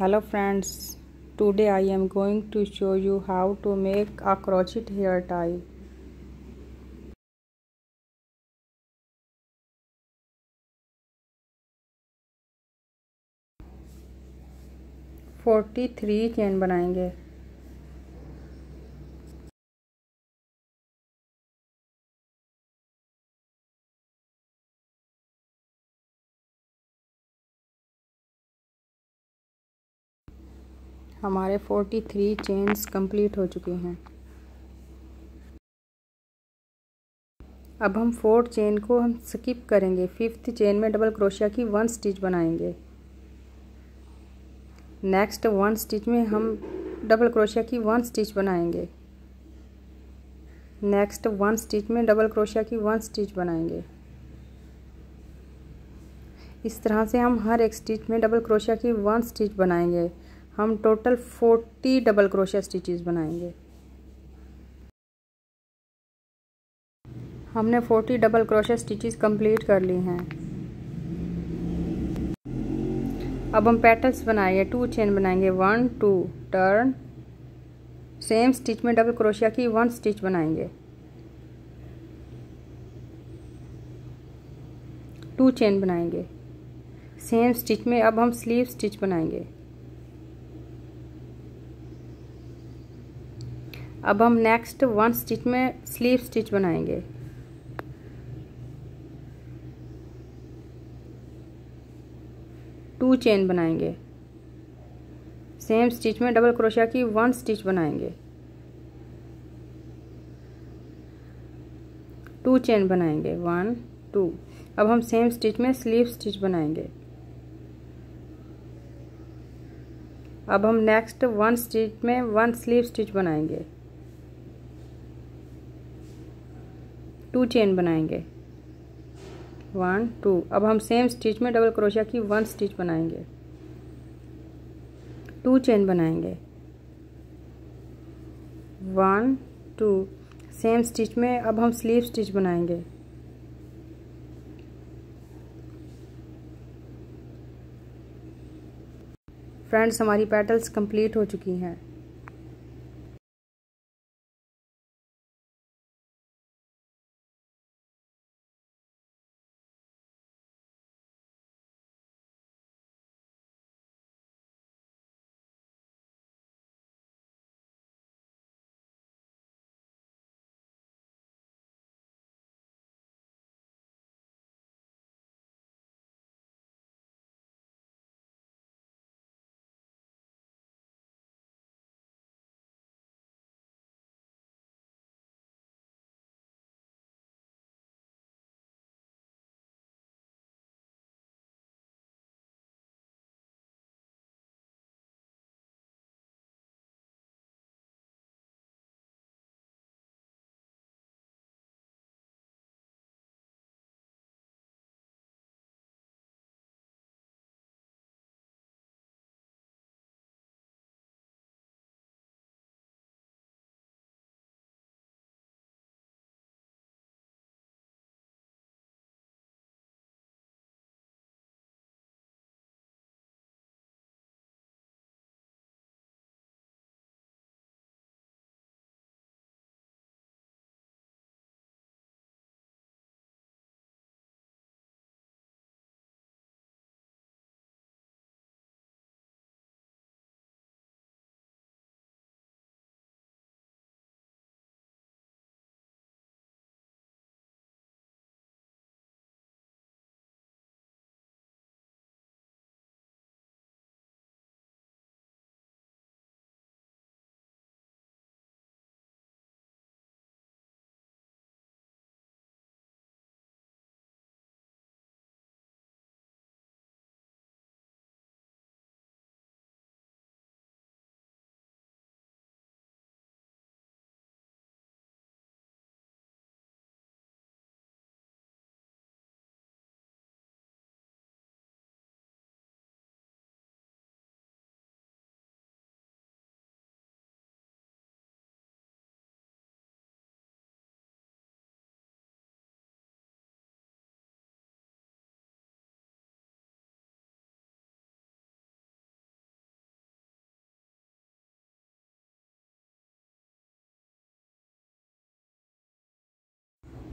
Hello friends, today I am going to show you how to make a crochet hair tie. Forty three chain बनाएंगे। हमारे 43 chains complete हो चुके हैं। अब हम 4 चेन को हम स्किप करेंगे। 5th चेन में डबल क्रोशिया की 1 स्टिच बनाएंगे। नेक्स्ट 1 स्टिच में हम डबल क्रोशिया की 1 स्टिच बनाएंगे। नेक्स्ट 1 स्टिच में डबल क्रोशिया की 1 स्टिच बनाएंगे। इस तरह से हम हर एक स्टिच में डबल क्रोशिया की 1 स्टिच बनाएंगे। हम टोटल 40 डबल क्रोशिया स्टिचेस बनाएंगे। हमने 40 डबल क्रोशिया स्टिचेस कंप्लीट कर ली हैं। अब हम पेटल्स बनाएंगे। 2 चेन बनाएंगे। 1 2 टर्न, सेम स्टिच में डबल क्रोशिया की 1 स्टिच बनाएंगे। 2 चेन बनाएंगे। सेम स्टिच में अब हम स्लीव स्टिच बनाएंगे। अब हम नेक्स्ट 1 स्टिच में स्लीव स्टिच बनाएंगे। टू चेन बनाएंगे। सेम स्टिच में डबल क्रोशिया की 1 स्टिच बनाएंगे। 2 चेन बनाएंगे। 1 2। अब हम सेम स्टिच में स्लीव स्टिच बनाएंगे। अब हम नेक्स्ट 1 स्टिच में 1 स्लीव स्टिच बनाएंगे। 2 चेन बनाएंगे। 1 2। अब हम सेम स्टिच में डबल क्रोशिया की 1 स्टिच बनाएंगे। 2 चेन बनाएंगे। 1 2। सेम स्टिच में अब हम स्लीव स्टिच बनाएंगे। फ्रेंड्स, हमारी पेटल्स कंप्लीट हो चुकी हैं।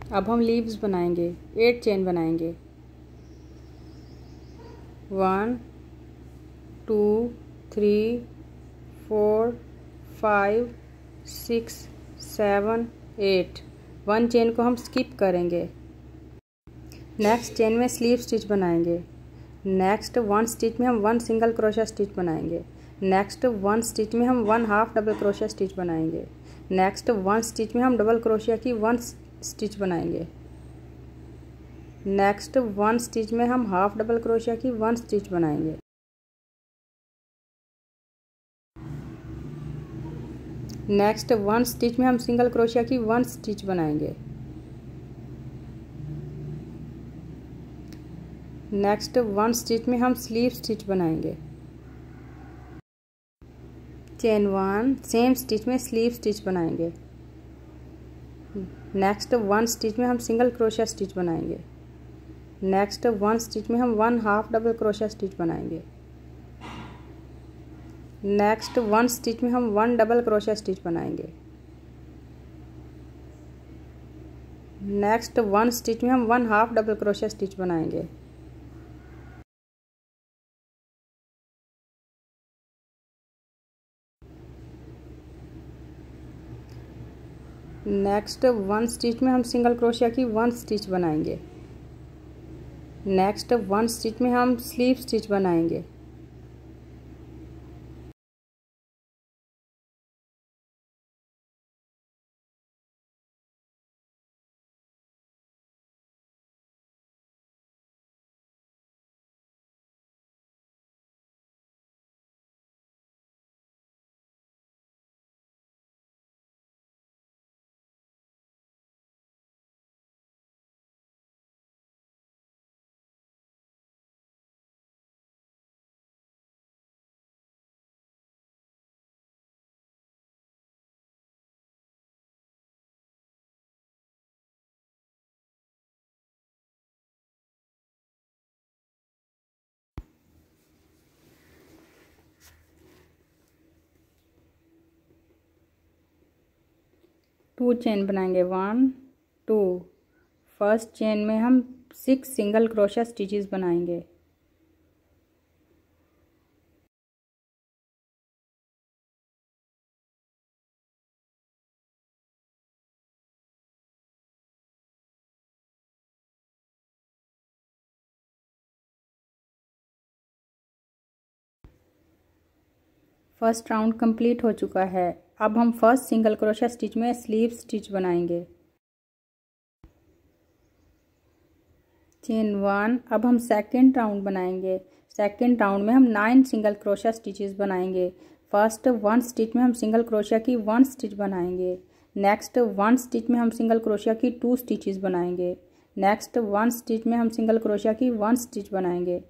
अब हम लीव्स बनाएंगे, 8 चेन बनाएंगे। 1 2 3 4 5 6 7 8। 1 चेन को हम स्किप करेंगे। नेक्स्ट चेन में स्लीव स्टिच बनाएंगे। नेक्स्ट 1 स्टिच में हम 1 सिंगल क्रोशा स्टिच बनाएंगे। नेक्स्ट 1 स्टिच में हम 1 हाफ डबल क्रोशा स्टिच बनाएंगे। नेक्स्ट 1 स्टिच में हम डबल क्रोशिया की 1 स्टिच बनाएंगे। नेक्स्ट 1 स्टिच में हम हाफ डबल क्रोशिया की 1 स्टिच बनाएंगे। नेक्स्ट 1 स्टिच में हम सिंगल क्रोशिया की 1 स्टिच बनाएंगे। नेक्स्ट 1 स्टिच में हम स्लीव स्टिच बनाएंगे। चेन 1, सेम स्टिच में स्लीव स्टिच बनाएंगे। नेक्स्ट 1 स्टिच में हम सिंगल क्रोशिया स्टिच बनाएंगे। नेक्स्ट 1 स्टिच में हम 1 हाफ डबल क्रोशिया स्टिच बनाएंगे। नेक्स्ट 1 स्टिच में हम 1 डबल क्रोशिया स्टिच बनाएंगे। नेक्स्ट 1 स्टिच में हम 1 हाफ डबल क्रोशिया स्टिच बनाएंगे। नेक्स्ट 1 स्टिच में हम सिंगल क्रोशिया की 1 स्टिच बनाएंगे। नेक्स्ट 1 स्टिच में हम स्लीव स्टिच बनाएंगे। टू चेन बनाएंगे, 1 2। फर्स्ट चेन में हम 6 सिंगल क्रोशिया स्टिचेस बनाएंगे। फर्स्ट राउंड कंप्लीट हो चुका है। अब हम फर्स्ट सिंगल क्रोशिया स्टिच में स्लीव स्टिच बनाएंगे। चेन 1। अब हम सेकेंड राउंड बनाएंगे। सेकेंड राउंड में हम 9 सिंगल क्रोशिया स्टिचेस बनाएंगे। फर्स्ट 1 स्टिच में हम सिंगल क्रोशिया की 1 स्टिच बनाएंगे। नेक्स्ट 1 स्टिच में हम सिंगल क्रोशिया की 2 स्टिचेस बनाएंगे। नेक्स्ट 1 स्टिच में हम सिंगल क्रोशिया की 1 स्टिच बनाएंगे।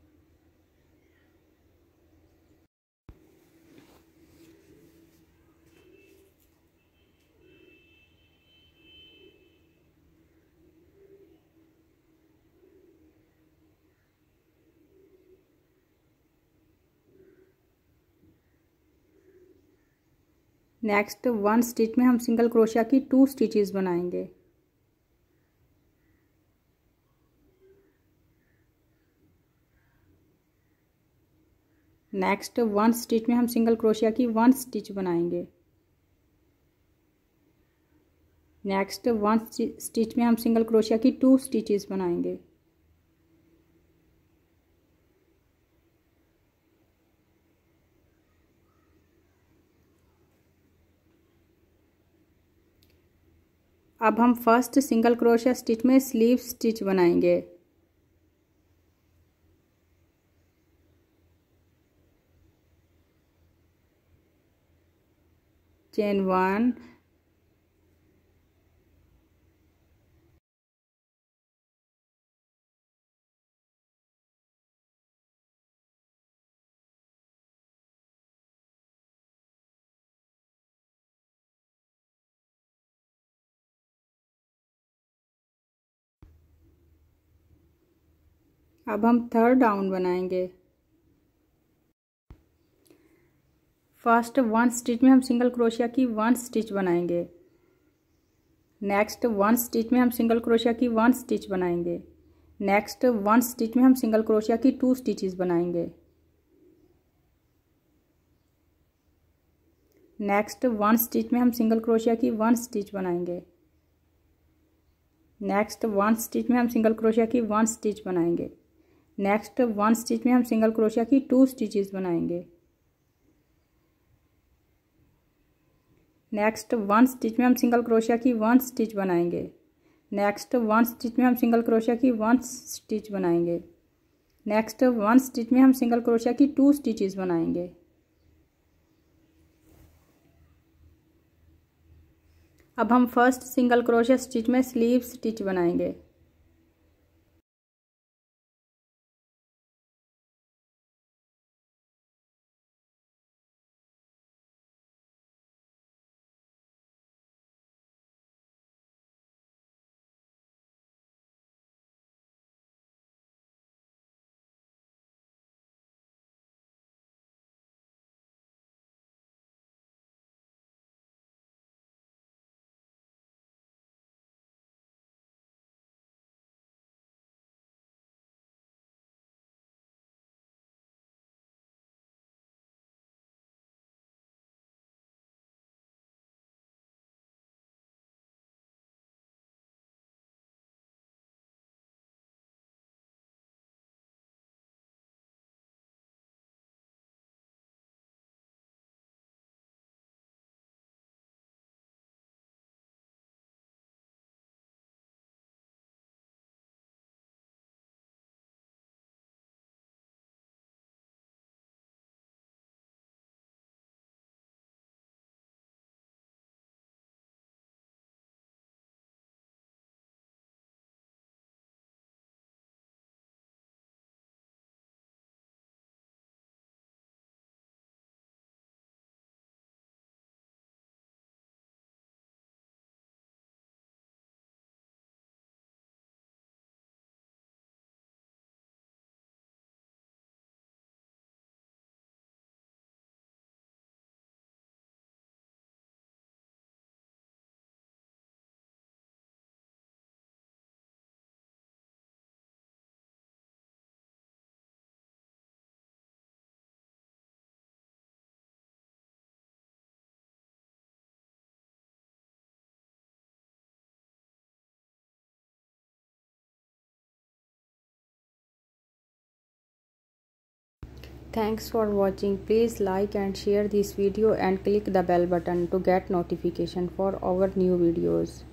नेक्स्ट 1 स्टिच में हम सिंगल क्रोशिया की 2 स्टिचेस बनाएंगे। नेक्स्ट 1 स्टिच में हम सिंगल क्रोशिया की 1 स्टिच बनाएंगे। नेक्स्ट 1 स्टिच में हम सिंगल क्रोशिया की 2 स्टिचेस बनाएंगे। अब हम फर्स्ट सिंगल क्रोशिया स्टिच में स्लीव स्टिच बनाएंगे। चेन 1। अब हम थर्ड राउंड बनाएंगे। फर्स्ट 1 स्टिच में हम सिंगल क्रोशिया की 1 स्टिच बनाएंगे। नेक्स्ट 1 स्टिच में हम सिंगल क्रोशिया की 1 स्टिच बनाएंगे। नेक्स्ट 1 स्टिच में हम सिंगल क्रोशिया की 2 स्टिचेस बनाएंगे। नेक्स्ट 1 स्टिच में हम सिंगल क्रोशिया की 1 स्टिच बनाएंगे। नेक्स्ट 1 स्टिच में हम सिंगल क्रोशिया की 1 स्टिच बनाएंगे। नेक्स्ट 1 स्टिच में हम सिंगल क्रोशिया की 2 स्टिचेस बनाएंगे। नेक्स्ट 1 स्टिच में हम सिंगल क्रोशिया की 1 स्टिच बनाएंगे। नेक्स्ट 1 स्टिच में हम सिंगल क्रोशिया की 1 स्टिच बनाएंगे। नेक्स्ट 1 स्टिच में हम सिंगल क्रोशिया की 2 स्टिचेस बनाएंगे। अब हम फर्स्ट सिंगल क्रोशिया स्टिच में स्लीव स्टिच बनाएंगे। Thanks for watching. Please like and share this video and click the bell button to get notification for our new videos.